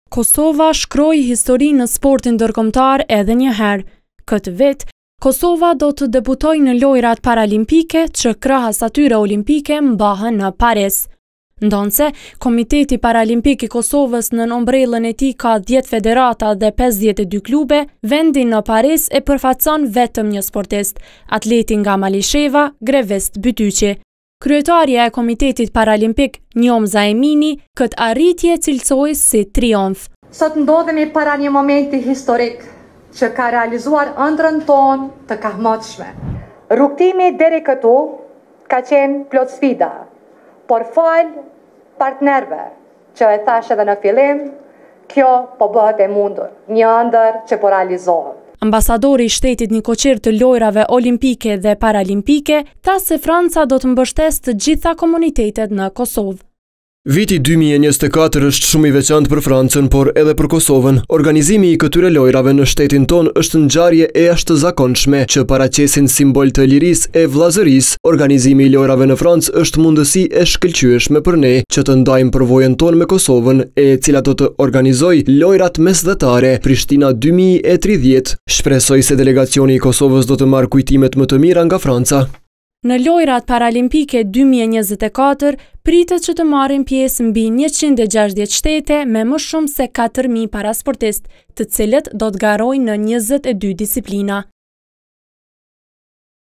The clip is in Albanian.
Kosova shkroi histori në sportin ndërkombëtar edhe një herë. Këtë vit, Kosova do të debutojë në lojrat paralimpike që krahas atyre olimpike mbahen në Paris. Ndonse, Komiteti Paralimpik i Kosovës në ombrellën e tij ka 10 federata dhe 52 klube, vendi në Paris e përfaqëson vetëm një sportist, atletin nga Malisheva, Grevist Bytyqi. Kryetaria e Komitetit Paralimpik, Njomza Emini, këtë arritje cilësoi si triumf. Sot ndodhemi para një momenti historik që ka realizuar ëndrrën tonë të kahmotshme. Rrugtimi deri këtu ka qenë plot sfida, por fal partnerve që e thash edhe në fillim, kjo po bëhet e mundur, një ëndër që po realizohet. Ambasadori i shtetit Nikoqir të lojrave olimpike dhe paralimpike tha se Franca do të mbështesë të gjitha komunitetet në Kosovë. Viti 2024 është shumë i veçantë për Francën, por edhe për Kosovën. Organizimi i këtyre lojrave në shtetin ton është ngjarje e jashtëzakonshme që paraqesin simbol të lirisë e vllazërisë. Organizimi i lojrave në Francë është mundësi e shkëlqyeshme për ne që të ndajmë përvojën tonë me Kosovën, e cila do të organizojë lojrat mesdhetare Prishtina 2030. Shpresoj se delegacioni i Kosovës do të marrë kujtimet më të mira nga Franca. Në lojrat paralimpike 2024, pritet që të marrin pjesë mbi 160 shtete me më shumë se 4.000 parasportistë, të cilët do të garojnë në 22 disiplina.